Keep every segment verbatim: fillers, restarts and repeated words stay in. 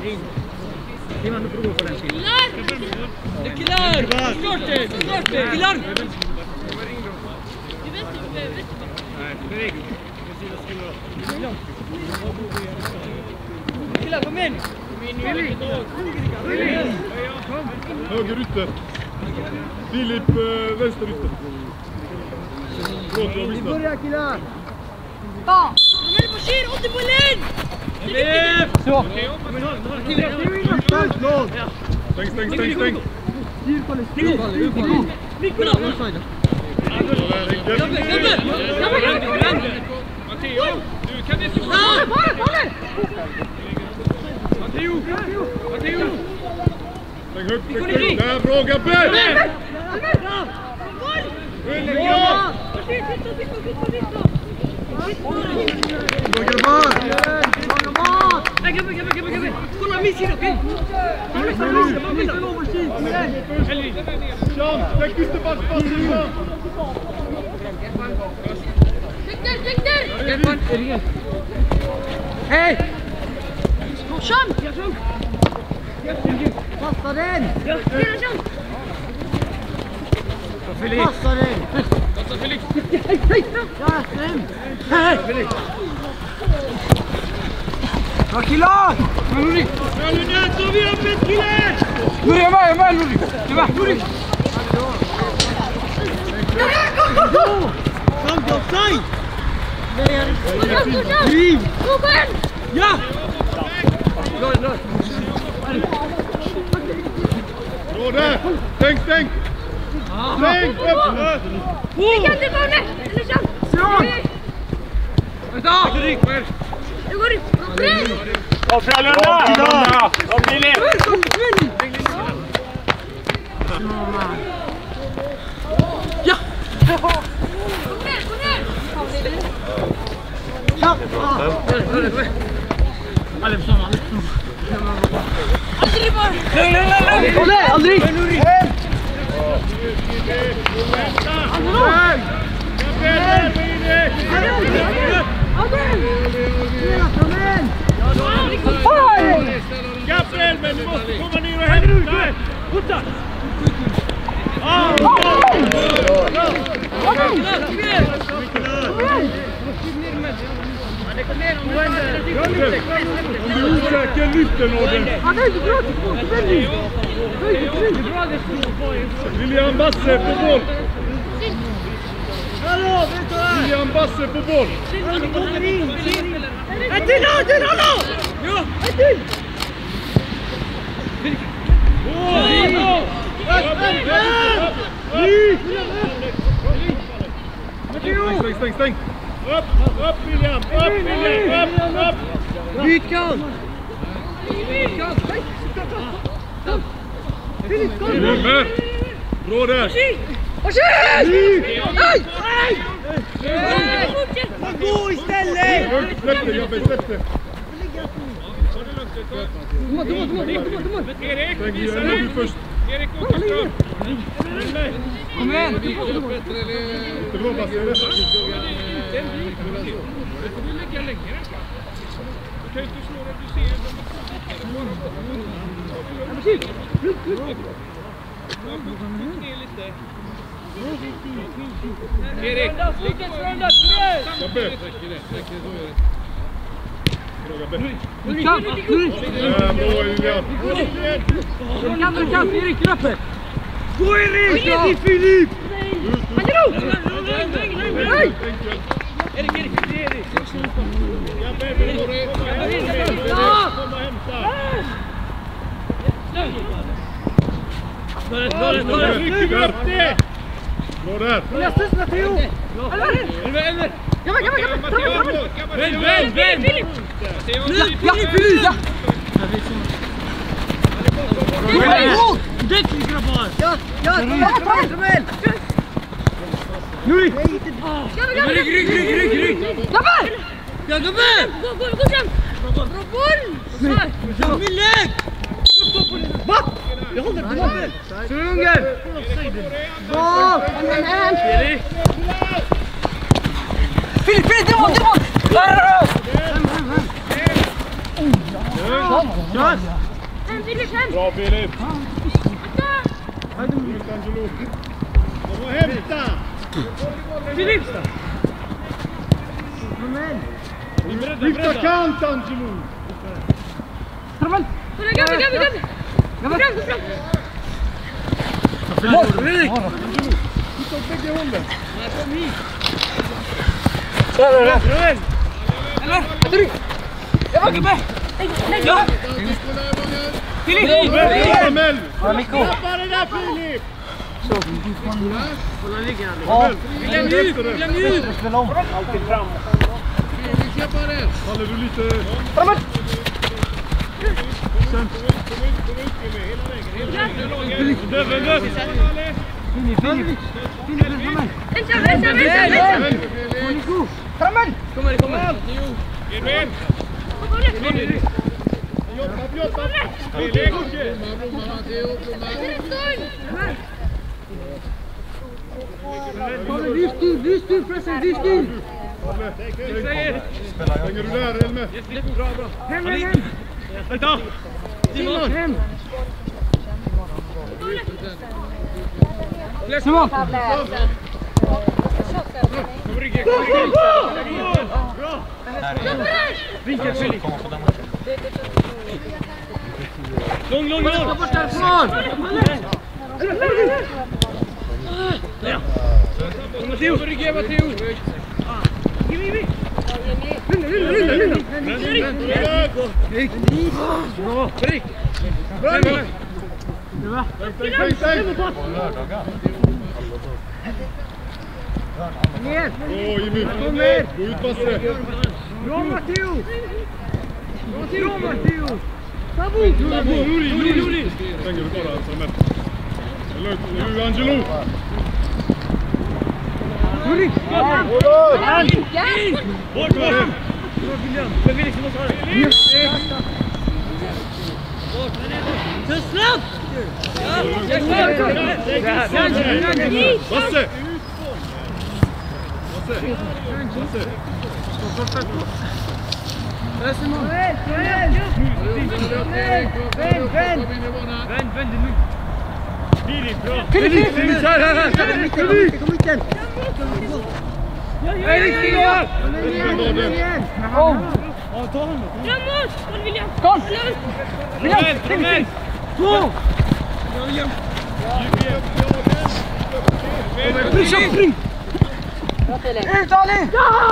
Simon, du får gå på den. Killar! Det är killar! Start det! Start det! Killar! Killar, kom in! Höger ytter. Filip, äh, vänster ytter. Förlåt, jag missade. Vi börjar, killar! Ta! De är på kyr, åt i bollen! Så! Stäng, stäng, stäng, stäng. Nico! Nico! Nico! Gubbe, gubbe! Matteo, du kan inte... Ja, bara, bara! Matteo! Matteo! Stäng högt, stäng högt. Där, bra Gabbe! Ja! Bra grabbar! Nej, gubbe, gubbe, gubbe, gubbe! Kolla min sida, okej? Sean, stäng ytterback, pass innan! Täck där, täck där! Hej! Sean! Passa den! Ja, Sean! Passa den! Passa Felix! Hej, hej! Ja, stäm! Hej! Bra killar! Luri! Ja, nu tar vi upp ett kille! Luri, jag är med, jag är med Luri! Jag är med, Luri! Kom till offside! Driv! Ja! Bra där! Stäng, stäng! Stäng, upp! Vi kan inte gå ner! Eller Sean! Sean! Vänta! Du går ut! Bredvid! Kom Frölunda! Kom Filip! Ja! Gå ner, gå ner! Ja! Aldrig bara! Olle, aldrig! Gabriel, men du måste komma ner och hämta! Putta! Om du är osäker, lyft den Odden! William Basse på boll! William Basse på boll! En till, en till, hallå! Ja! En till! Stäng, stäng, stäng! Upp, upp William! Upp William! Upp, upp! Byt kant! Nummer! Bra där! Gå istället! Högt, släpp det, Gabbe, släpp det! Erik, Stäng, visa gör dig! du först! Erik Åkerström! Kom igen! Det är bra Basse, eller? Den blir det får du lägga längre. Du kan ju inte slå att du ser ner lite. Erik! Gabbe! Bra Gabbe! Kant! Ja, bra William! Kant, kant! Erik, löper! Gå Erik! Till Filip! Nej! Erik, Erik, Erik! Gabbe, bra! Kom och hämta! Bra där! Jag sysslar till Theo! Eller! Gabbe, gabbe, gabbe! Vänd, vänd, vänd! Ja, Filip! Ja! Däck grabbar! Ja, ja! Samuel! Luri! Gabbe, gabbe! Rygg, rygg, rygg, rygg, rygg! Gabbe! Ja, gubbe! Gå, gå, gå sen! Bra boll! Samuel! Va? Jag håller på bollen! Sunger! Bra! Erik! Filip, Filip, det var, det var! Kör! Bra Filip! Ut Angelo! Kom och hämta! Filip! Lyfta kant Angelo! Framåt! Gabi, Gabi, Gabi! Gabi, Gabi! Fredrik! Titta åt bägge hållen! Kom hit! Där, där, där! Eller? Tryck! Jag var gubbe! Ja! Filip! Emel! Släppa det där Filip! Så. Kolla ligger han. Ja. William Ljud! William Ljud! Alltid fram. Faller du lite... Framåt! Sen. Kom ut, kom ut med hela vägen. Hela vägen. Döven, döven. Filip, Filip. Filip, framåt. Vänta, vänta, vänta, vänta! Framåt! Kommer, kommer! Edvin! Jobba, jobba! Filip! Lyft du, lyft du, pressen, lyft du! Hänger du där, Elmer? Bra, bra! Hem, hem, hem! Vänta! Simon! Hem! Simon! Kom Rikke, kom Rikke! Bra! Vinkel, Filip! Lång, lång, lång! Ta bort därifrån! Ja! Matteo! Rikke, Matteo! Gimme, gimme! Lugna, lugna, lugna! Bra! Fredrik! Bra! Stäng, stäng, stäng! Ner! Åh, Jimmy! Kom ner! Gå ut, Basse! Bra, Matteo! Bra, Matteo! Tabu! Tabu! Nuri, Nuri, Nuri! Stänger du bara, Samuel. Lugnt, nu Angelo! Nuri! Bort med den! Men Felix, du måste ha det! Så snabbt! Ja, jag kör! Basse! Basse! Basse! Där Simon! Vänd, vänd! Vänd, vänd! Vänd, vänd nu! Filip, bra! Filip, Filip! Här, här, här! Kom hit, kom hit igen! Erik, stiga! Kom igen! Kom! Framåt! Håll William! Kom! William, spring, spring! Två! Spring, kör, spring! Ut, Ali!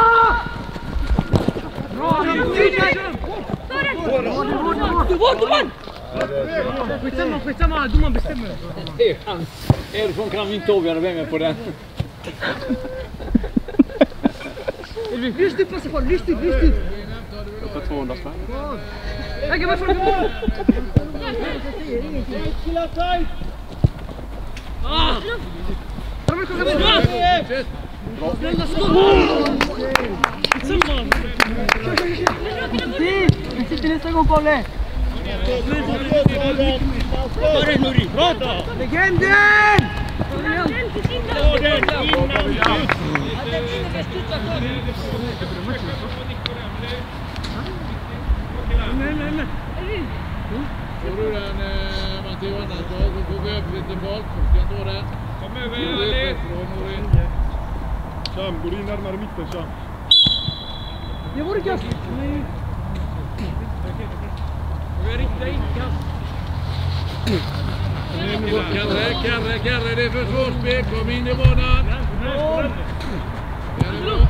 Bra! Du var, du var! Skitsamma, skitsamma, domaren bestämmer. Erifrån kan vi inte avgöra vem är på den. Lyst ut, passa på, lyst ut, lyst ut. För tvåhundra spänn. Lägg mig från mål. Ah! Kom, kom, kom. Snälla skott! Skitsamma! Vi sitter nästa gång, Palle. Ta den, Nuri! Bra då! Legenden! Ta den innan! Nej, nej, nej. Får du den Matteo Andersson så får vi upp lite boll. Ska ta den. Kom över, Ali! Sham, går in närmare mitten, Sham. Det vore kast. Vi riktar in kast. Karre, Karre, Karre, det är försvarsspel. Kom in i banan. Är det bra?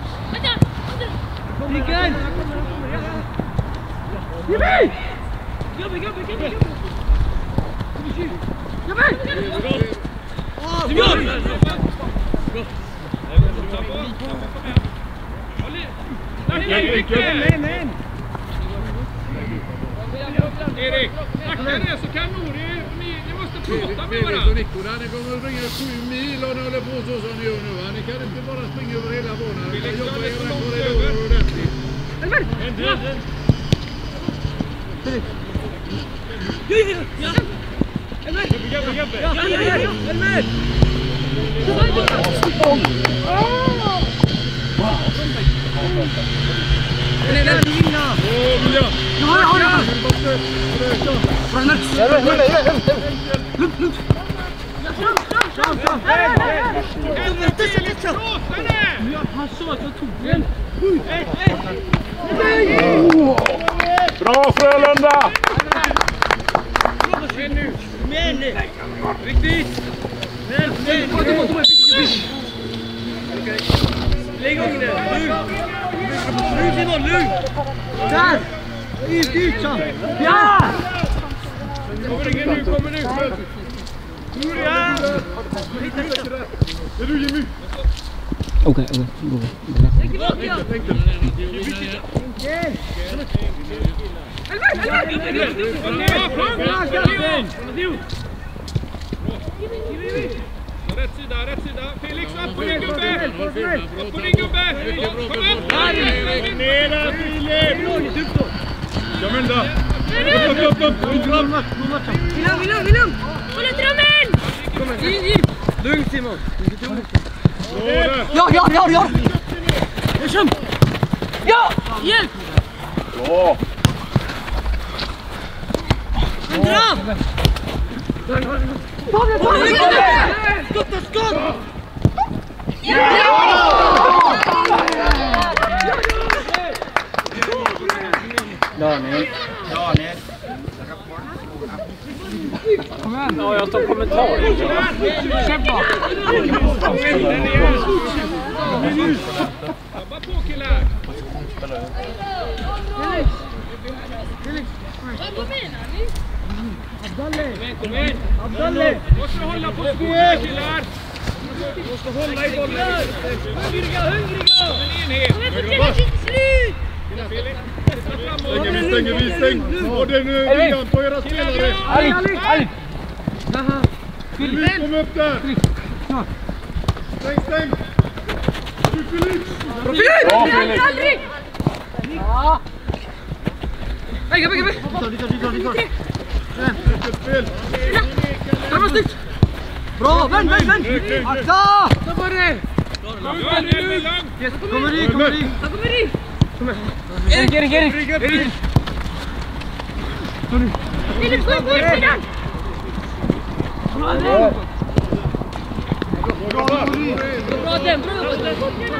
Mikael! Jimmy! Gubbe, gubbe, gubbe, gubbe! Jimmy! Simon! Nej, nej. Erik, akta det så kan Nori, ni, ni måste prata med Felix och varandra. Nico, ni kommer att springa sju mil och ni håller på så som ni gör nu. Va? Ni kan inte bara springa över hela banan. Ni kan jobba i era korridorer ordentligt. Elmer! Ja, ja, ja! Elmer! Gabbe, Gabbe! Ja, ja, ja, ja! Elmer! Den är där, vinna! Åh, William! Ja, ja, ja! Han sa att jag tog den. Bra Frölunda! Men nu. Riktigt. Lägg igång det. Nu Simon, lugn. Där. Ut, ut så. Ja! Kommer ingen nu, kommer nu. Ja! Det är du Jimmy. Okej, okej. Rätt sida, rätt sida. Felix, upp på din gubbe. Upp på din gubbe. Kom upp. Nera Filip. Jag vända. Upp, upp, upp. Willem, Willem, Willem. Håll ut drömmen. In, in. Lugn Simon. Ja, ja, ja, ja. Ja! Hjälp. Bra. Dra. Skott, skott. Daniel. Daniel. Kom igen. Ja, jag tar kommentarer. Kämpa. Jobba på killar. Kom igen. Abdalle. Måste hålla på skorna killar. Måste hålla i bollen. Hungriga, hungriga. En enhet. Slut. Stänger vi, stänger vi, stäng. Och det är nu William på era spelare. Ali, Ali. Filip, kom upp där. Stäng, stäng. Du Filip. Bra, Filip. Ja. Lägg, lägg, lägg. Spel. Fram och snyggt. Bra, vänd, vänd, vänd. Akta. Så var det. Kommer i, kommer i. Kommer i. Erik, Erik, Erik. Erik. Filip, gå på sidan. Bra den, bra den.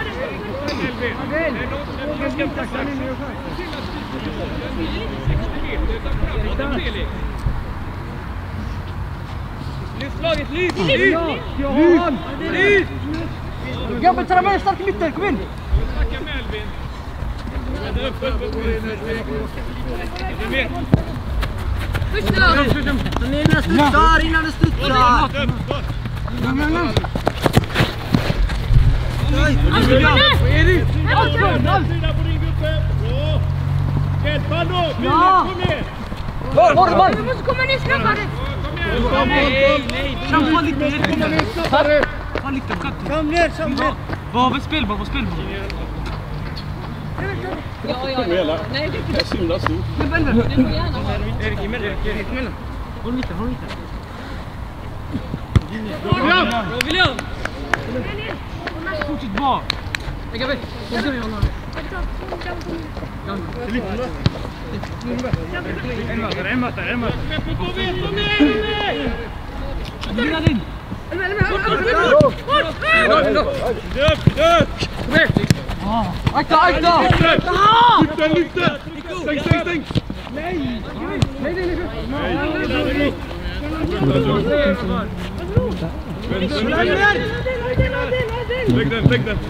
Lyft laget, lyft! Lyft! Lyft! Gabbe, ta med stark i mitten, kom in! Tacka Melvin. Upp, upp, upp. Innan det studsar, innan det studsar! Erik! Sida på din gubbe. Bra. Hjälp han då. Filip, kom ner. Var, var, var! Du måste komma ner snabbare! Kom ner. Kämpa lite, Kom ner snabbare. Kom lite, Kom ner, kom ner! Var på spel, var på spel. Ja, ja, ja. Nej, det är så himla stort. Du får gärna ha. Erik, emellan, Erik, emellan. Håll mitt, håll mitt. William! Bra, William! Fortsätt bra. Lägg väck. Kom igen, Jonna. En möter, en möter, en möter. Vinna din. Akta, akta! Lyft den, lyft den! Stäng, stäng, stäng! Nej! Nej, nej, Lägg den, lägg den!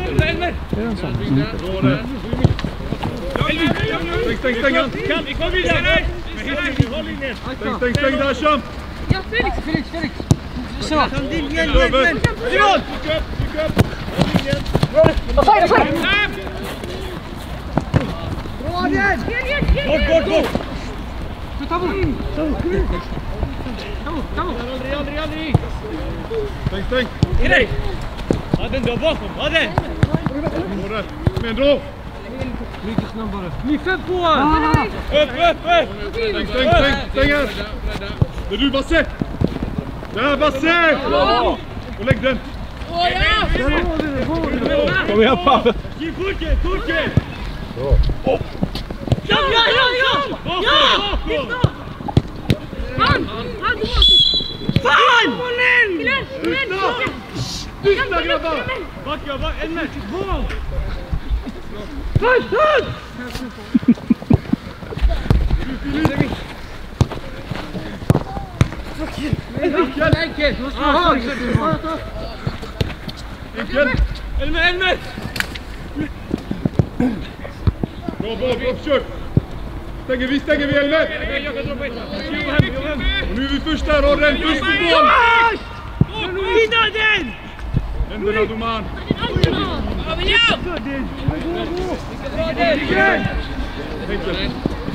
Bra där! Stäng, stäng, stäng han! Vi kommer vidare! Stäng, stäng, stäng där, kämp! Ja, Felix! Felix, Felix. Så. Över! Simon! Tryck upp, tryck upp! Vad säger du, vad säger du? Bra, igen! Bort, bort, bort! Ta bort. Aldrig, aldrig, aldrig! Stäng, stäng! Erik! Ha den då bakom, ha den! Bra där! Kom igen, dra! Mycket snabbare. Ni fem på! Upp, upp, upp! Stäng, stäng, stäng, stäng här! Det är du, Basse! Där, Basse! Och lägg den! Åh, ja! Kom igen, pappa! Ge Turke, Turke! Bra! Ja, ja, ja, ja! Ja! grabbar! Backa, backa, en match, boll! Push, push! Enkel! Enkelt, du måste ha hög. Enkel! Elmer, Elmer! Bra, bra, bra försök! Stänger vi, stänger vi Elmer! Jag kan dra på ett. Och nu är vi först där, Orren, först på boll! Vinna den! Händerna domaren! Enkel!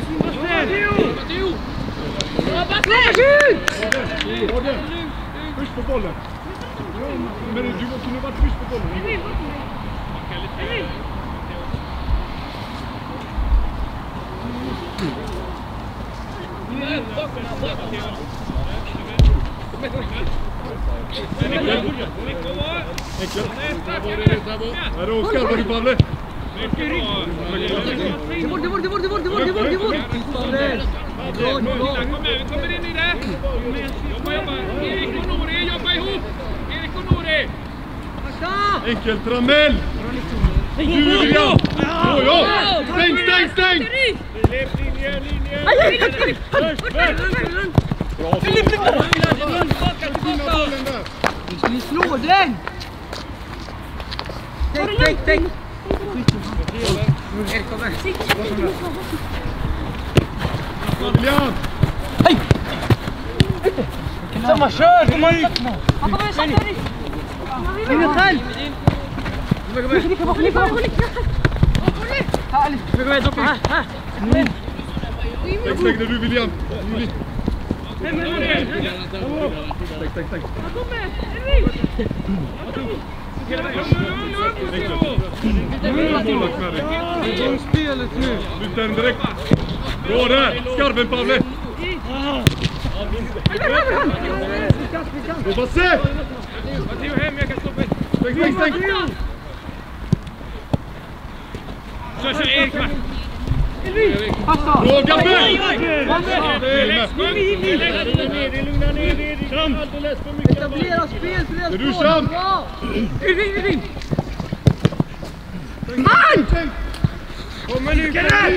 Orren, först på bollen! Men du måste nu vara först på bollen! Här är Oskar, var du Pavle? Det bort, det bort, det bort, det bort, det bort, det bort, det bort. Kom med, vi kommer in i det. Jobba, jobba. Erik och Nori, jobba ihop. Erik och Nori. Enkel, Tramell! Du William! Ja, ja! Stäng, stäng, stäng! Linje, linje! Bra, Filip, ni slår den! Tänk, tänk, tänk! Erik, kom här. William! Samma, kör! Kom igen! Vinna själv! Stäng, stäng, du William! Stäng, stäng, stäng! Spelet nu! Lyft den direkt! Bra där! Skarven, Pavle! Då Basse! Stäng, stäng, stäng! Kör, kör, Erik med! Bra, Gabbe! Lugna ner, Erik! Alldeles för mycket! Etablera spel, för Är du Sam? Irving, Irving! Han! Kommer nu!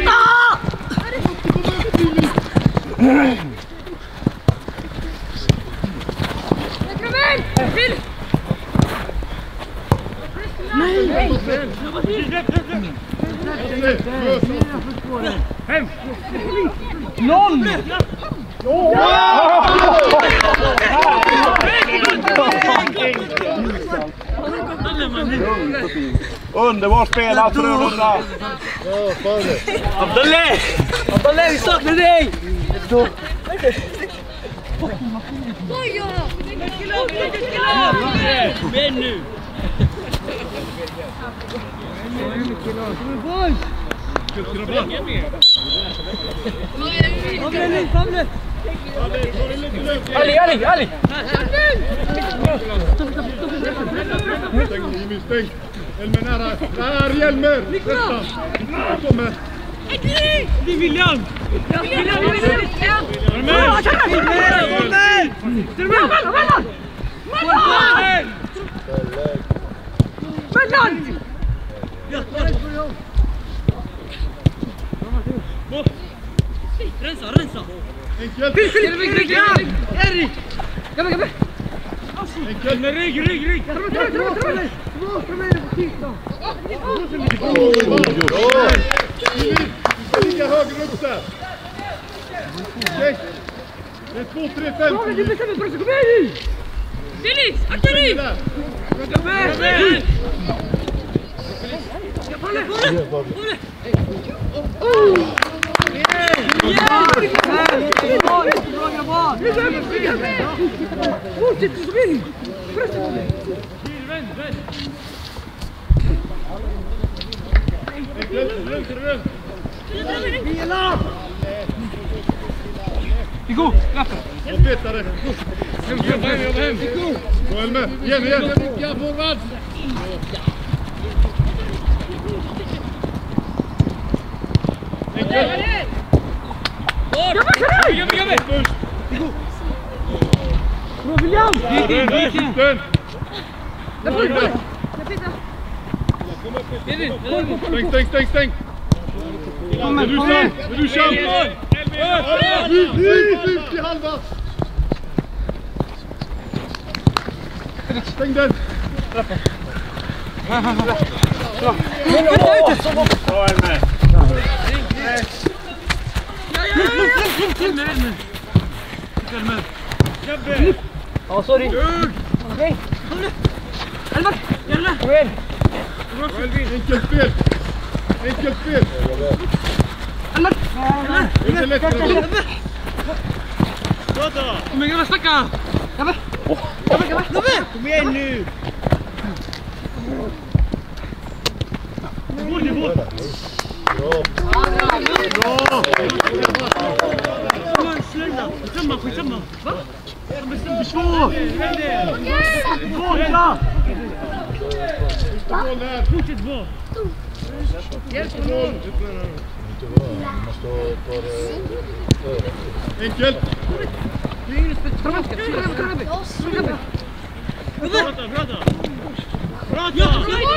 Hem! Noll! Underbart spelat Frölunda! Abdalle! Abdalle, vi saknar dig! Oj, Men nu! Ali, Ali, Ali! Stäng, Jimmy, stäng! Elmer nära! Där, Hjelmer! Nästan! Kommer! Det är William! William, William! Mellan! Rensa, rensa! Enkelt! Erik! Gabbe, gabbe! Enkelt! Med rygg, rygg, rygg! Ligga högre upp där! Okej! Det är två, tre, fem! Felix, akta dig! Igår, klappa! Och petare! Jobba hem, jobba hem! Gå Elmer! Igen, igen! Vilka forward! Enkelt! Jobba, jobba, jobba! Först! Bra William! Den! Den! Stäng, stäng, stäng, stäng! Är du Sam? Är du Sam? Ut, ut, ut i halva! Stäng den! Bra Elmer! Ja, sorry. Okej. Elmer, jävlar. Kom igen. Enkelt spel! Enkelt spel! Elmer. Det är inte lätt för dig. Kom igen, snacka. Gabbe. Gabbe, gabbe. Kom igen nu. Nivå, nivå. Bra! Snälla, skitsamma, skitsamma. Va? Två! Båda! Fortsätt vara! Enkelt! Prata, prata! Prata!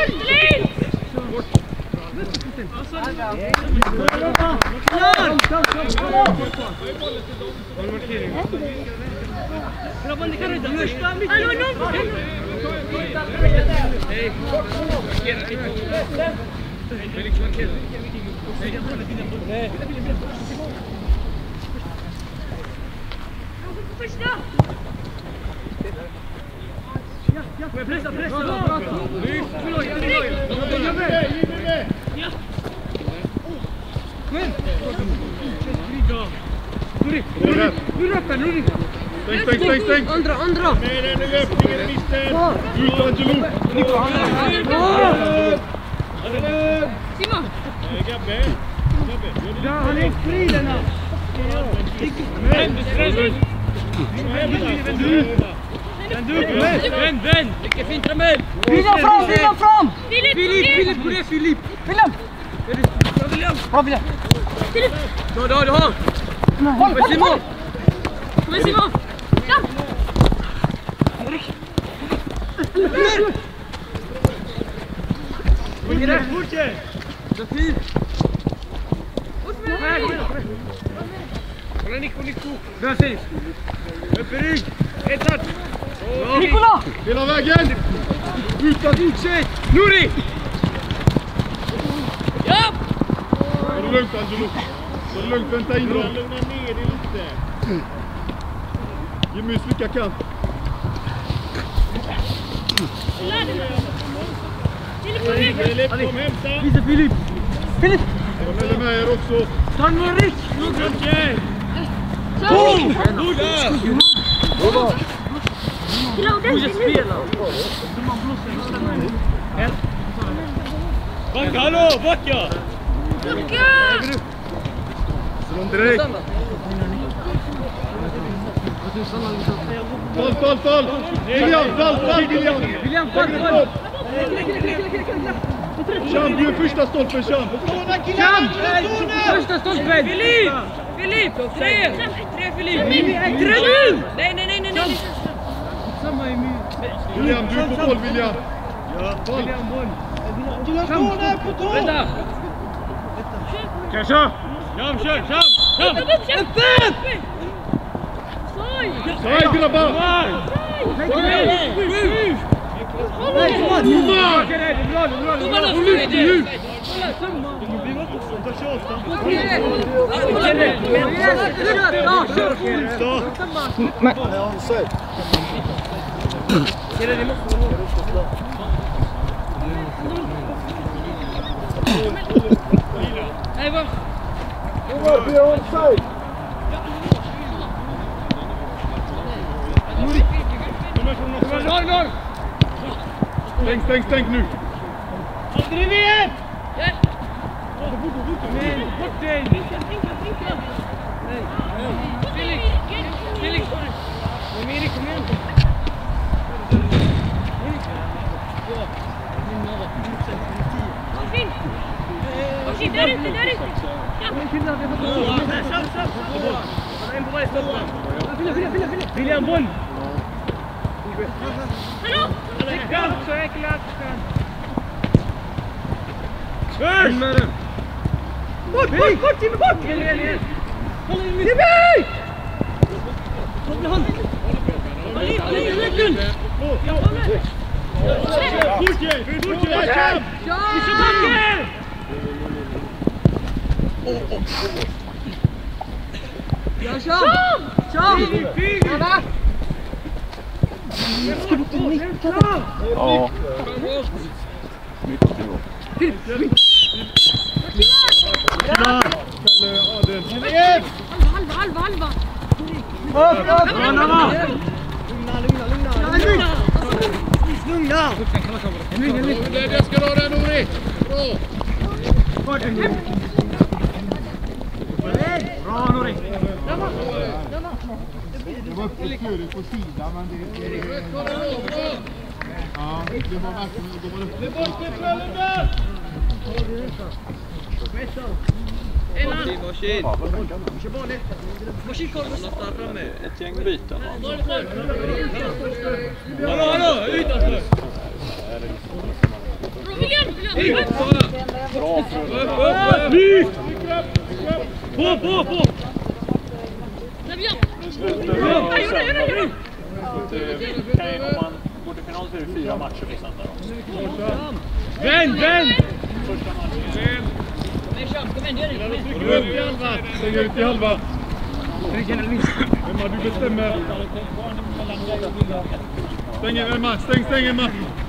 Grabbar, ni kan rädda första mitt. Pressa, pressa! Nuri, Nuri, Nuri öppen, Nuri! Stäng, stäng, stäng, stäng! Andra, andra! Med den i öppningen, mister! Ut, Angelo! Simon! Gabbe! Ja, han är fri denna! Vänd, vänd! Vilket fint Ramel! William fram, William fram! Filip, Filip, på det Filip! William! Bra William! Bra William! Filip! Du, du, du har! Håll, håll, Simon! Kom igen Simon! Ja! Erik! Fortsätt! Fortsätt! Sofie! Kolla Nico, Nico! Bra safe! Upp i rygg! Ett touch! Nikola! Hela vägen! Utan Fortsätt! Nuri! Ja! Ta det lugnt, Angelo. Ta det lugnt, vänta in dem. Lugna ner dig lite. Jimmy, slicka kan. Filip, kom hämta. Visa Filip! Filip! De är med er också. Ta en Erik! Okej! Boom! Bra! Fortsätt spela! Backa, hallå, backa! Slå direkt. Fall, fall, fall! William, fall, fall, William! William, fall, fall! Cham, du är första stolpen, Cham! Cham! Första stolpen! Filip! Filip! Tre! Tre Filip! Tre nu! Nej, nej, nej, nej, nej! Samma i mig. William, du är på boll, William! Ja, fall! William, boll! Cham, på tå! Vänta! Kör, kör! Cham, kör, Cham! Cham! Öppet! Saj, grabbar! Kom igen! Nej, kom igen! Okej, det är bra, det är bra, det är bra! Håll ut i hus! Nej, va? Vi är onside! Stäng, stäng, stäng nu! Driv igen! Bort dig! Felix! Felix! Kom igen, kom igen! Okej, där ute, där ute! En på varje stopp! William, boll! Hallå! Så är klart! In med den! Bort, bort, bort, Timmy, bort! Igen, igen, igen! Timmy! Håll hand! Håll in, håll in, Lund! Fortsätt, fortsätt! Ja! Tillbaka! Ja, kör! Kör! Anna! Ska du inte nicka? Ja. Mycket bra. Halva, halva, halva! Upp, upp! Lugna, lugna, lugna! Lugna! Jag ska ha den, Nori! Bra! Bra, Nori! Det var uppe före på sidan, men det är... Ja, det var verkligen... Det var uppe. Det är bort med kvällen där! Varsin! Varsin kolla något där framme. Ett gäng byten. Hallå, hallå! Utanför! Bra för På, på, på! Om man går till final så är det fyra matcher på söndag. Vänd, vänd! Första matchen. Gå upp i halva! Stäng ut i halva! Emma, du bestämmer. Stäng in, Emma! Stäng, stäng, Emma!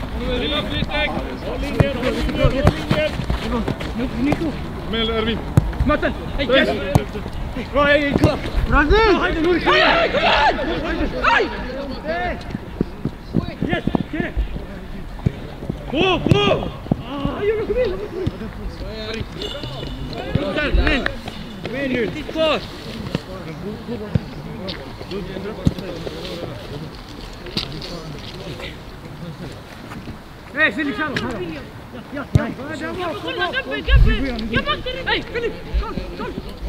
Håll linjen, håll linjen, håll linjen! Mel, Ervin! Matten! Hej, yes! Bra, jag är klar! Brazil! Hej, hej, kom igen! Hej! Yes, okej! På, på! Kom igen, kom igen! Kom igen! Kom igen nu! Titt kvar! Hej, Filip, kör! Ja, ja, ja! Kolla, gubbe, gubbe! Jag måste... Hej, Filip! Kom, kom!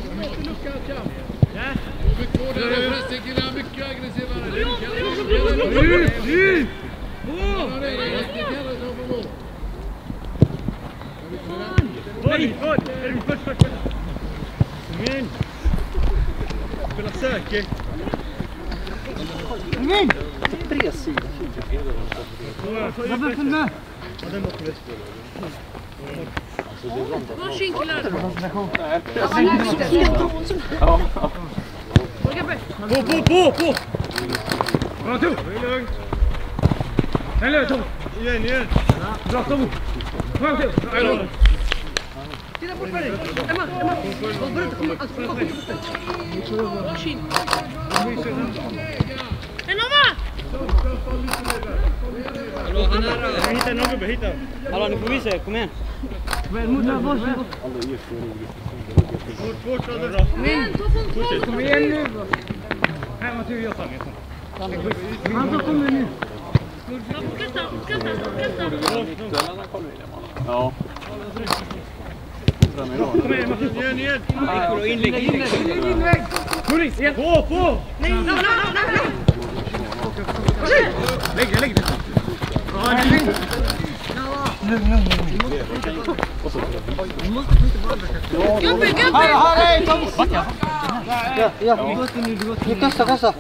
Mycket aggressivare. Ut, ut! Nej, först! Först, först, först! Kom igen! Spela säker! Kom igen! Tre sidor. Varför följ med? Ja, den måste vi spela. Varsin killar! Ja. På, på, på, på! Bra, Tor! Det är lugnt. Det är lugnt, Tor! Igen, igen! Bra, Tor! Kom igen, Tor! Titta bort med dig! Emma, Emma! Kom inte, kom alltså, kom inte! Varsin! En Emma! Hallå, han är... Hitta någon gubbe, hitta! Hallå, nu får vi se, kom igen! Kom igen, mot där, varsågod! Fort, fort, så bra! Kom igen, ta Kom igen nu! Här, Mattias, jag tar mig. Han kommer nu! Kasta, kasta, kasta! Ja. Kom igen, Mattias! Igen, igen! Inlägg, inlägg, inlägg! Polis, igen! På, på! Nej, nej, nej, nej! Lägg det, lägg det! Ja, lugn! Lugn, lugn, lugn! Gubbe, gubbe! Här, här, hej! Backa! Ja, ja, du går in nu, du går in nu. Kasta, kasta!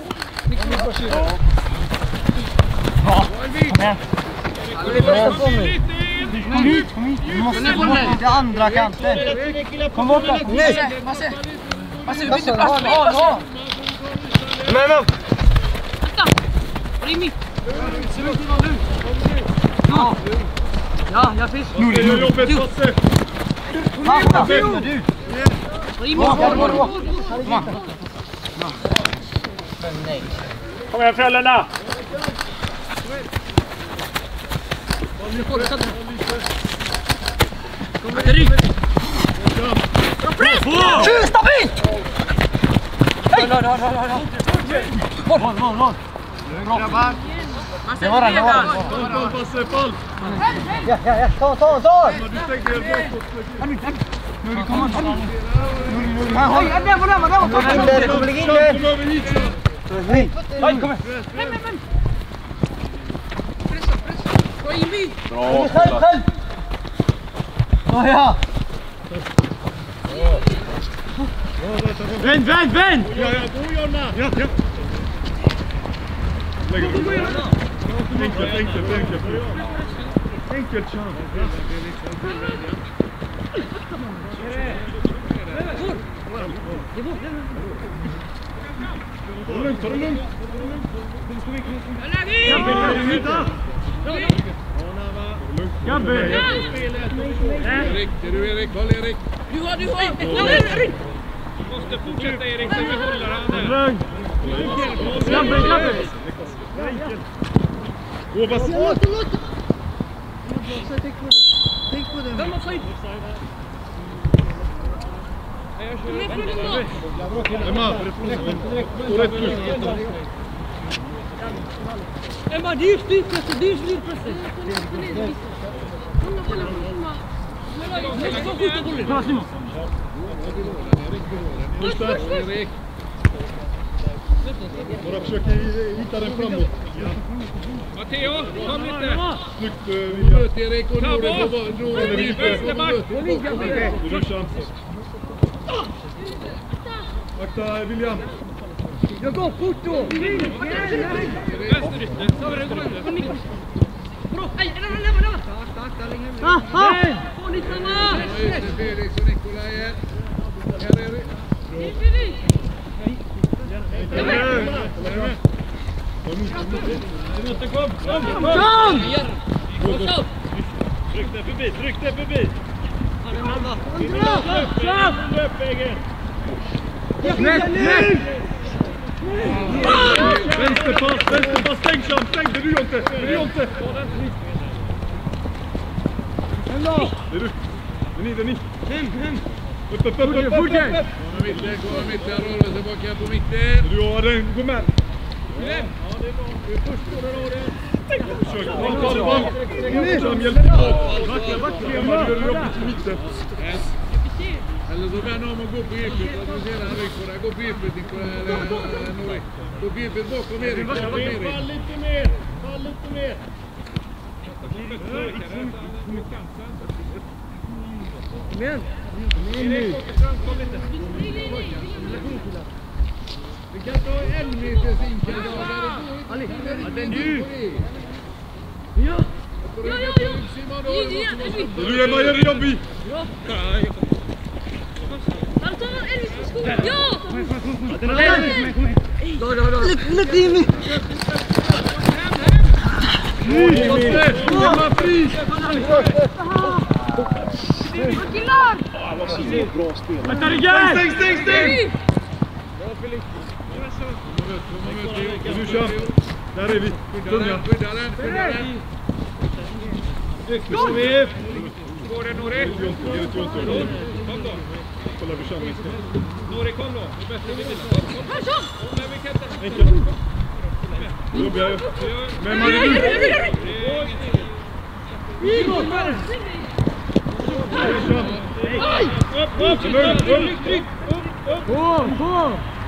Ja, kom igen! Det är bästa på mig! Kom hit, kom hit! Du måste gå bort till andra kanten! Kom bort där! Nej! Masse! Masse, Kasta, ha, ha, ha! Kom igen, kom! Var är mitt? Ja, ja, jag finns. Det är jobbet, Lasse! Passa, du! Var är mitt? Kom igen, Frölunda! Tjur, stabilt! Hej! Boll, boll, boll, boll! Bra. Det var den, det var den. Fall, Basse, fall! Ja, ja, ja, ta, ta, ta! Du stänger helt bakåt. Nu det kommer han. Nu, håll! Ja, där var där, där var det. Kommer ligga in där. Kom över hit, så! Hej, hej, kom här. Vem, vem, vem? Pressa, pressa! Var är mitt? Bra. Själv, själv! Ja, ja. Vänd, vänd, vänd! Ja, ja, gå Jonna! Ja, ja. Lägg dig. Enkelt, enkelt, enkelt. Enkelt chans. Ta det lugnt, ta det lugnt. Gabbe! Erik, det är du Erik, håll Erik. Du har, du har! Måste fortsätta Erik, så vi håller han där. Lugn! Gabbe, Gabbe! Gå, vad så? Vem har skit? Emma, står rätt ut. Emma, det är ju styrpressor, det är ju styrpressor. Bra Simon! Första. Bara försöka hitta den framåt. Matteo, kom lite. Snyggt William. Möt Erik och Nore på vänsterback. Det är du chansen. Akta William. Jag går fort då! Vänsterytter, så är det går. Bra! Aj, lämna, lämna, lämna! Tack, tack, där längre. Aha! Få ni samma! Felix och Nikolaj. Här är det. Du måste kom! Kom! Kom! Tryck dig förbi, tryck dig förbi! Löp vägen! Nätt, nätt! Vänsterpass, vänsterpass, stäng Sam, stäng, det är du inte, det är du inte. Det är du, det är ni, det är ni. Hem, hem! Upp, upp, upp, upp, upp, upp. Gå mitten, gå mitten, rör sig tillbaka på mitten. Du har den, gå med. Willem! Ja, det är bra. Du är först på den raden. Försök, ta det bort. Sam, hjälp dig. Backa, backa, Emma, du gör jobbigt i mitten. Eller så vänder om och gå på djupet. Du ser han ryck på det. Gå på djupet, Nore. Gå på djupet bakom Erik. Fall lite mer, fall lite mer. Men! Erik, kom lite. Vi kan ta en meters inkast. Ali! Den du! Ja! Ja, ja, ja! Du Emma, gör det jobbigt. Ja! Då, då, då! Lite Jimmy! Emma, fri! Killar! Vänta rejält! Stäng, stäng, stäng! Nu kör. Där är vi. Tunga. Skydda den, skydda den. Kom vi. Går det Nore? Kom då. Kolla vi kör. Nore, kom då. Det är bättre vi vill. Kom, kom. Men vi kan inte... Enkelt. Jobbiga ju. Men man är du. Upp, upp, lugnt, lugnt. På, på!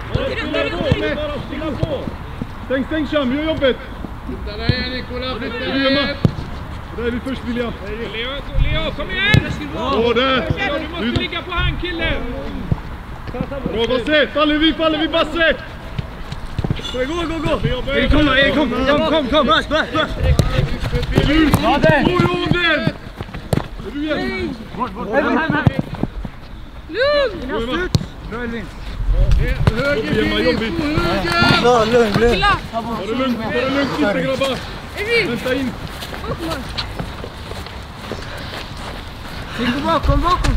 Stäng, stäng Sam, gör jobbet. Flytta dig igen Nikola, flytta dig Emma. igen. Där är vi först William. Leo, Leo, kom igen! Åh, där. Leo, du måste ligga på han killen. Bra Basse, faller vi, faller vi Basse. Gå, gå, gå! Erik, kom, Erik, kom! Kom, kom, kom! Bäst, bäst, bäst! Ja, det! Oj, oj, den! Är du igen? Hem, hem, hem! Lugn! Slut! Bra Elvin! Höger Jobbig, jobbig. höger! Ja, lugn, lugn! Ta det lugnt, ta det lugnt, sista grabbar. Vänta in. Gå bakom, bakom!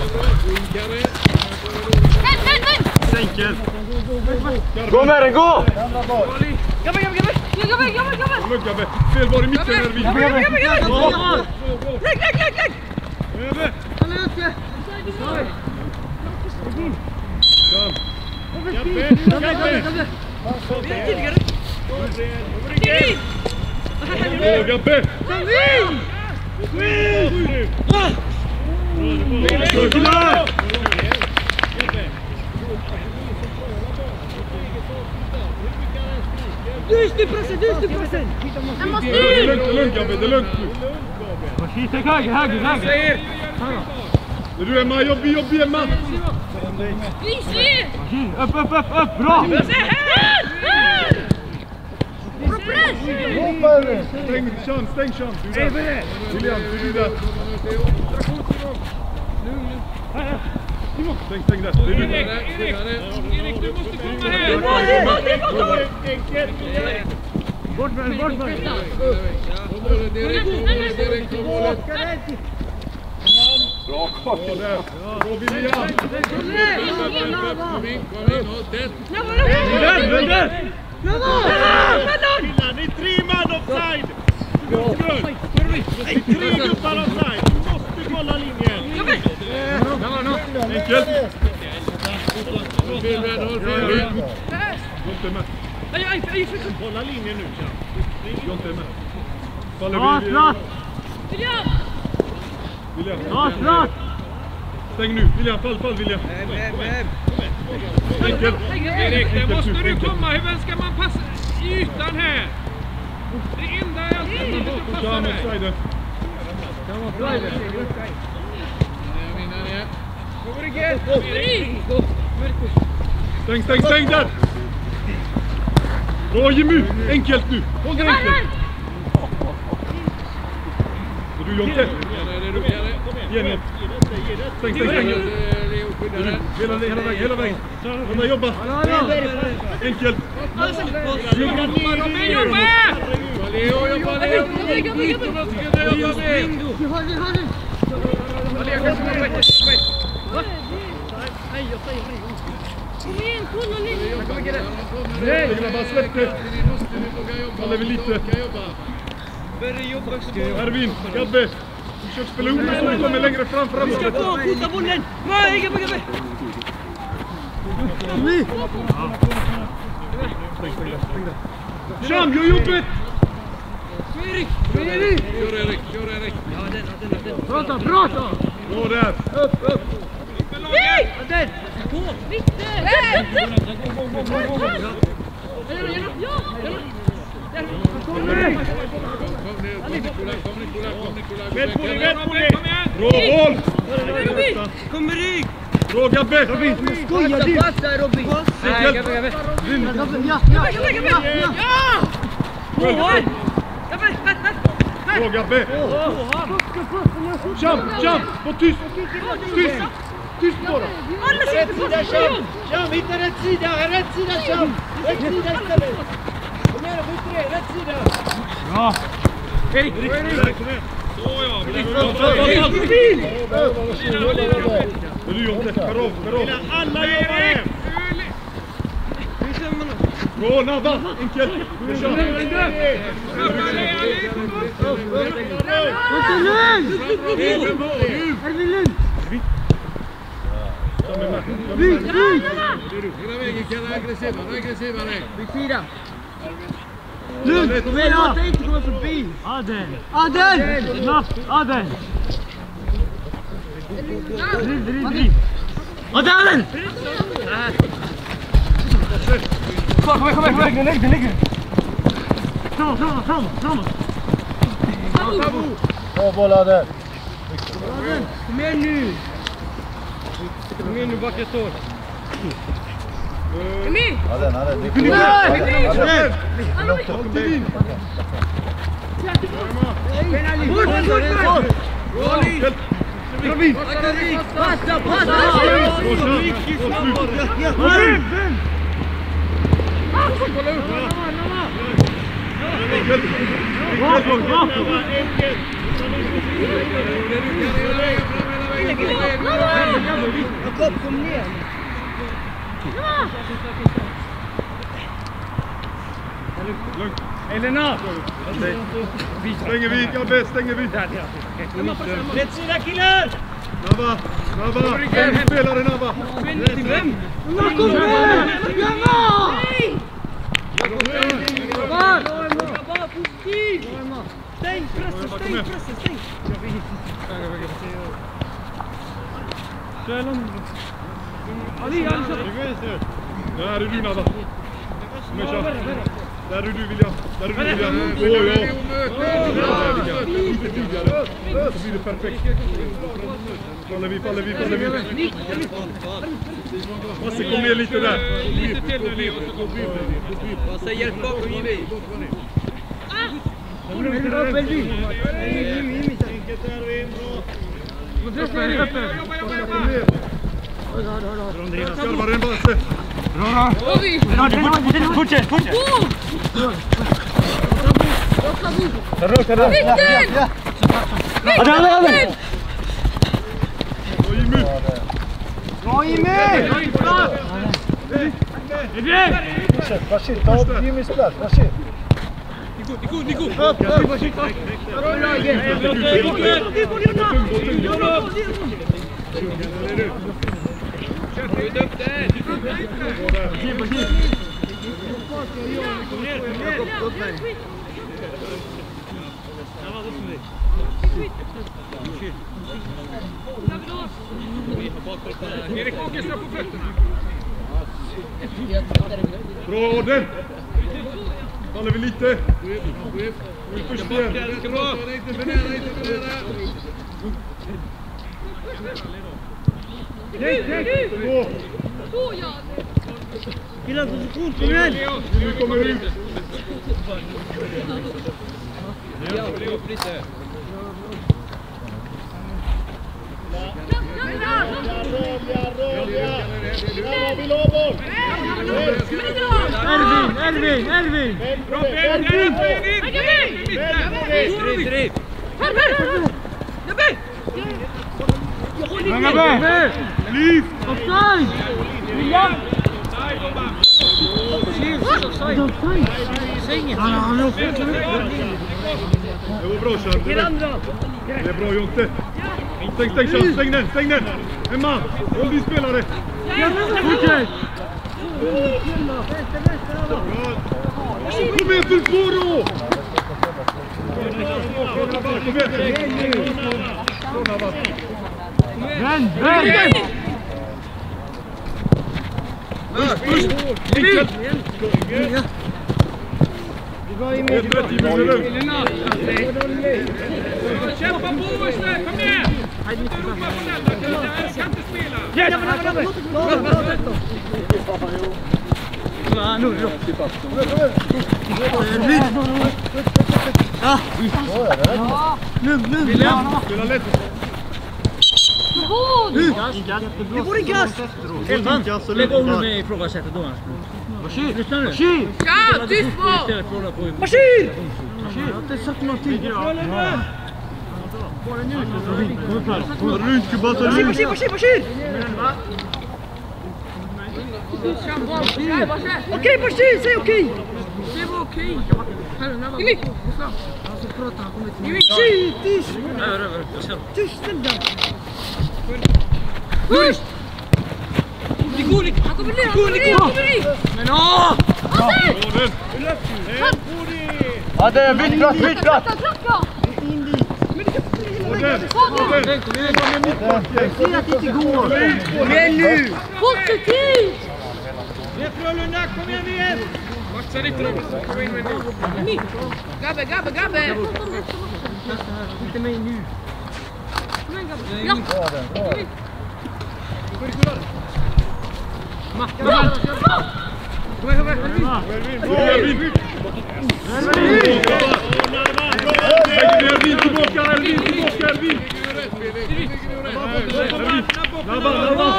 Enkelt. Gå med den, gå! Gabbe, gabbe, gabbe! Gabbe, gabbe, gabbe! Lugnt Gabbe. Fel var i mitten här vi. Gabbe, gabbe, gabbe! Lägg, lägg, lägg, lägg! Över. Han är ute! Gabbe. Gabbe, gabbe, gabbe! Tidigare! Åh, Gabbe. Killa! Du är styrpressen, du är styrpressen! Han måste Det är ut! lugnt, det är lugnt Gabbe, det är lugnt nu. Kika höger, höger, höger! Är du Emma? Jobbi, jobbi Emma! Visli! Upp, upp, upp, upp! Bra! Stäng, Sean, stäng Sean! Du är där! William, du är där! Stäng, stäng där! Det är du. Erik, Erik, Erik, du måste komma här! Bort med, bort med! Bra kvar där! Bra William! Vänd, vänd! Killar, ni är tre man offside! Ni är tre gubbar offside! Du måste kolla linjen! Enkelt! Kolla linjen nu, Sean. Jonte är med. Faller Snart, vi... snart! William! Snart, snart! Stäng nu! William, fall, fall William! Enkelt! Erik, där måste du komma. Hur ska man passa ytan här? Det enda är att man måste passa Sean, dig. offside! Stäng, stäng, stäng där! Bra Jimmy! Enkelt nu! Håll det enkelt! Är du Jonte? Igen. Stäng, stäng, stäng! Hela, hela vägen, hela vägen! Kom och jobba! Enkelt! Nej, grabbar, släpp det! Faller vi lite. Ervin, Gabbe! Försök spela upp så du kommer längre fram, framåt. Vi ska få skjuta bollen! Nej, Gabbe, Gabbe! Sean, gör jobbet! Erik! Erik! Kör Erik, kör Erik. Prata, prata! Bra där! Upp, upp! Nej! Den! På! Kom ner, Nikola, kom Nikola, kom Nikola. Vänd på dig, vänd på dig! Bra boll! Kom Erik! Bra Gabbe! Skoja du! Passa Robin! Nej, Gabbe, Gabbe! Ja, ja! Gabbe, Gabbe! Ja! Mål! Gabbe! Bra Gabbe! Jump, jump! Var tyst! Tyst! Tyst bara! Rätt sida, Sham! Sham, hitta rätt sida! Rätt sida, Sham! Rätt sida istället! Kom igen, skjut det! Rätt sida! Ja! Erik! Så ja, Är du Jonte? Karov, Karov! Alla jobbar här! Bra Nava! Enkelt! hela vägen, kalla aggressivare, aggressivare. Fyra! Lugn! Kom igen, låt dig inte komma förbi! Adel! Adel! Snabbt! Adel! Driv, driv, driv! Adel! Kom igen, kom igen, kom igen! Lägg den, lägg den! Framåt, framåt, framåt, framåt! Bra boll Adel! Kom igen nu! Kom igen nu, bak jag står! Adel, Adel! Nej! Kom in! Bort, bort, bort! Robin! Passa, passa! Jakob, kom ner! Elena! Stänger vi, Gabbe, stänger vi! Rätt sida, killar! Nava, Nava! Vem spelar det, Nava? Vem? Kom igen! Janna! Var! Var positiv! Stäng pressen, stäng pressen, stäng! Ali, Ali, Där är du, Nava! Kom igen, kör! Där är du William. Där är du William. Åh ja. Lite tidigare. Så blir det perfekt. Faller vi, faller vi, faller vi. Masse, kom ner lite där. Lite till nu, Leo. Passa, hjälp bakom Jimmy. Enkelt Erwin, bra. Skarvar en basse. Bra! Fortsätt, fortsätt! Viktor! Bra Jimmy! Fortsätt, varsågod. Ta upp Jimmys plats, varsågod. Nico, Nico, Nico! Upp, upp, upp! Skjut upp där! Erik Åkerström på fötterna! Bra orden! Faller vi lite? Först igen. Ska bra! Inte för nära, inte för nära. Två. Killar position, kom igen! Nu kommer vi ut. Ervin, Ervin, Ervin! Bra, Ben! Ben! Driv! Många bär! Liv! Offside! William! Offside! Sängen! Han är offside! Det var bra, Sean. Det är- Det är bra, Jonte. Stäng, stäng, Sean. Stäng den, stäng den. Emma, håll din spelare. Fortsätt! Kom igen, full på då! Kom igen. Vänd, vänd! Enkelt. Helt rätt, Jimmy. Det är lugnt. Kämpa på istället, kom igen! Inte ropa på den, jag kan inte spela! Lugn, lugn! Spela lätt. Det går i kast! Elvan, lägg om med ifrågasättet domaren. Bashir, lyssna nu. Bashir! Ja, tyst på! Bashir! Jag har inte sagt någonting. Runt, Kubata, Bashir, Bashir, Bashir, Bashir! Okej, Bashir, säg okej! Det var okej. Jimmy! Bashir, tyst! Tyst, snälla! Tyst! Det går inte. Han kommer ner, han kommer ner, han kommer ner. Men åh! Ja, det är bytt plats, bytt plats! Jag ser att det inte går! Kom igen nu! Positivt! Maxa lite då. Gå in med nu. Gabbe, Gabbe, Gabbe! Inte mig nu! Kom igen, Gabbe. Ja! Bra! Kom igen, kom igen! Elvin, tillbaka, Elvin, tillbaka, Elvin! Labba, labba!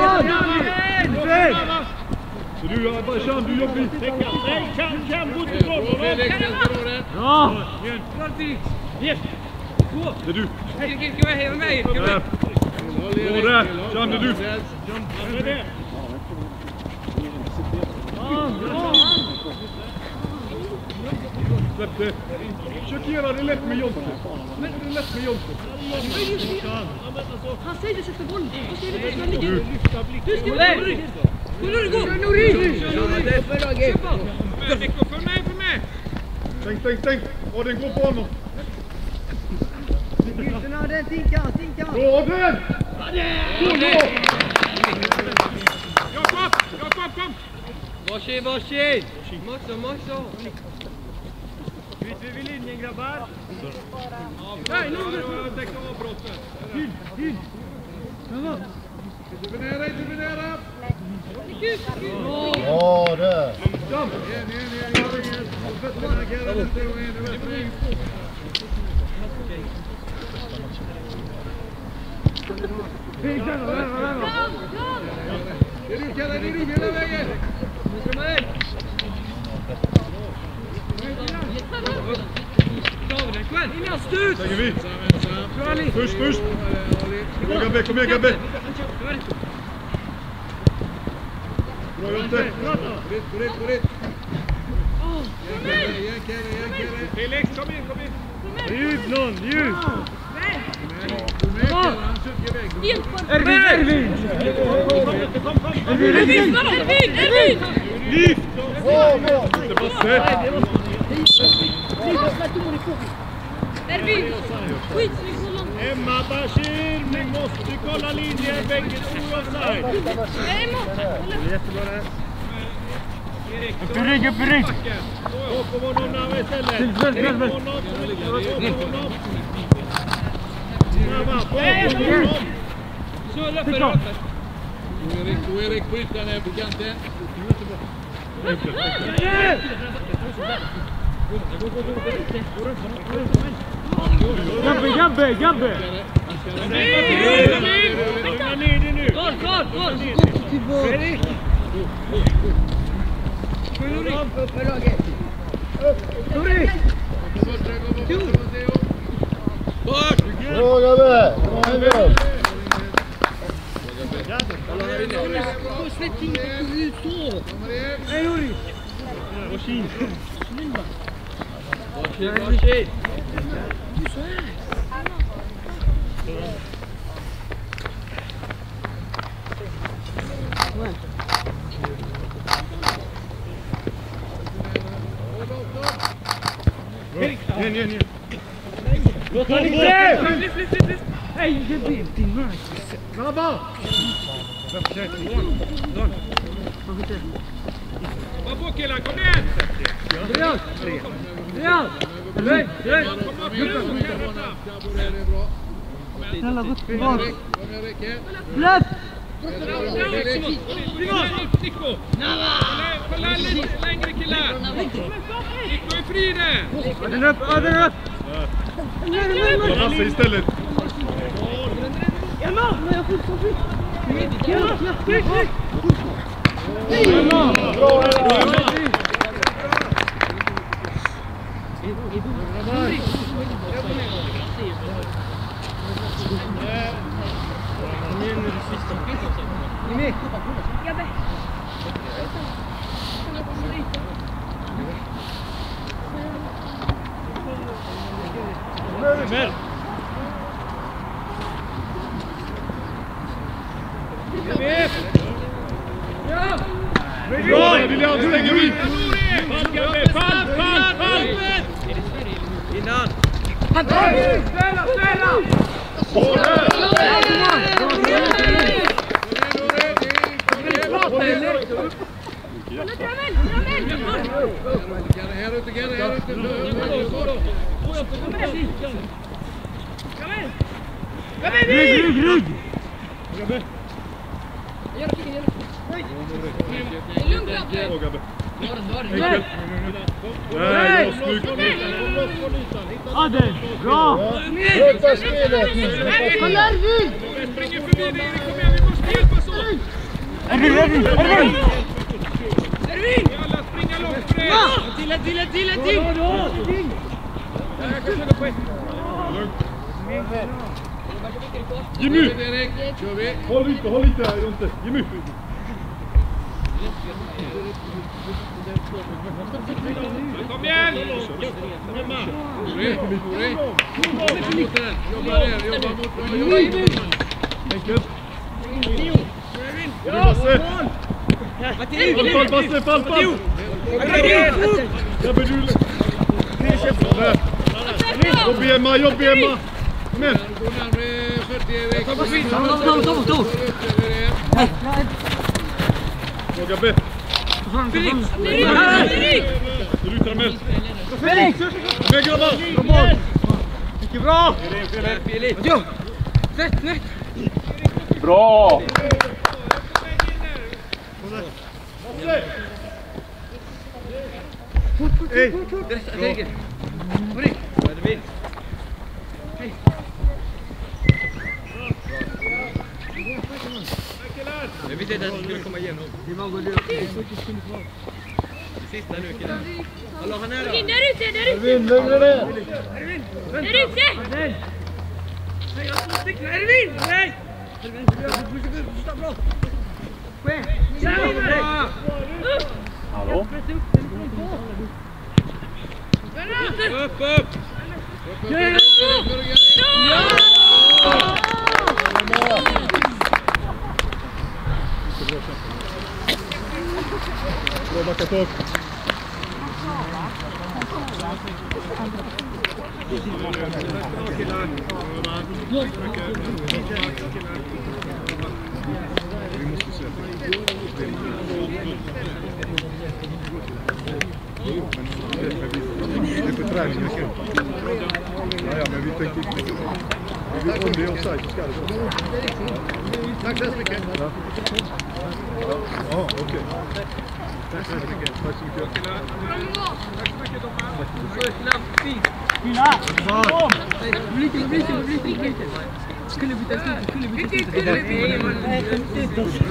Så du, Sean, du jobbar lite. Kan, kan, bort ifrån! Ja! Det är du. Ska jag hänga med? Bra där. Sean, det är du. Släpp det. Försök göra det lätt med Jonte. Det är lätt med Jonte. Han säger du sätter bollen. Vad säger du? Ska ligga? Du. Du ska vara där. Gå nu, gå! Kör Nori! Nico, följ med, följ med! Stäng, stäng, stäng. Ja, den går på honom. Den tinkar, tinkar! Bra, den! Kom då! Jakob, Jakob, kom! Varsin, varsin! Massa, massa! Byter vi linjen, grabbar? Nej, nu har jag täckt avbrottet. Till, till! Intervenera, intervenera! Ja, det. Igen, igen, igen, gör inget. Fötterna markerar inte och en över spring. Det är du, Kalle, det är du hela vägen. Lägger vi. Först, först. Bra Gabbe, kom igen Gabbe. Bra Jonte. Korrekt, korrekt, korrekt. Igen, Kalle, igen, Kalle. Felix, kom in, kom in! Djup någon, djup! Ervin, Ervin! Ervin, Ervin, Ervin! Lyft! Bra, bra. Det passar. Ervin! Skitsnygg så långt! Emma, Bashir, ni måste kolla linjen, bägge två offside! Nej, Emma! Jättebra där. Upp i rygg, upp i rygg! Bakom honom nu istället! Bakom honom! Bakom honom! Snabba, bakom honom! Så löper det upp! Erik, och Erik på ytan här på kanten. Gabbe, Gabbe, Gabbe! Lugna ner dig nu! Kvar, kvar, kvar! Erik! Bra Gabbe. Bra Gabbe. Varsin! Igen, igen, igen. Låt han inte! Lyft, lyft, lyft, lyft! Nej, det blir inte nice! Grabbar! Vad på killar, kom igen! Real! Real! Nej, nej! Snälla, gått tillbaka. Släpp! Nico! Kolla lite längre killar! Nico är fri där! Den upp, den upp! Ta Lasse istället. Emma! Bra Emma. Emel! Bra, Lilian, stänger vi. Fall, Gabbe! Fall, fall, fall! Innan! Spela, spela! Här ute, här ute. Rygg, rygg, rygg! Bra Gabbe. Enkelt. Nej, snyggt. Adel, bra! Sköta spelet. Springer förbi dig, kom igen, vi måste hjälpas åt! Ervin, Ervin, Ervin! Ervin! Alla springa långt för det! Till, till, till, till! Jag kan köra på ett. Jimmy! Erik, kör vi! Håll lite, håll lite här Jonte. Jimmy! Kom igen! Ore, Ore! Jobba där, jobba mot dem, jobba in! Enkelt. Basse! Fall, fall, Basse, fall, fall! Gabbe, du... Där. Jobb i Emma, jobb i Emma! Kom igen! Gå närmare fyrtio, Erik! Tom, tom, tom, tom! Bra Gabbe! Felix! Du lutar med. Felix! Med grabbar! Mycket bra! Felix! Jo! Rätt, rätt! Bra! Hej! Rätt, Bra! Jag visste inte att du skulle komma igenom. Det var god. Sista nu killar. Hallå, han är där. In där ute, där ute! Ervin, lugna dig! Där ute! Nej, jag ska sticka. Ervin! Nej! Ervin, du står bra. Hallå? Upp, upp! Bra backat upp. Vi måste se. Det är för träning. Ja, ja, men vi tänkte inte. Om det är offside så ska det så. Tack så mycket. Ja, okej. Tack så mycket. Tack så mycket. Fina! Kom! Publiken, publiken, publiken. Skulle byta slut, skulle byta slut. Skulle byta slut.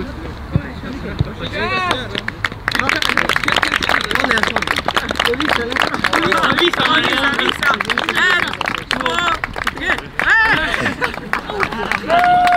Visa, visa, visa, visa. En, två, tre.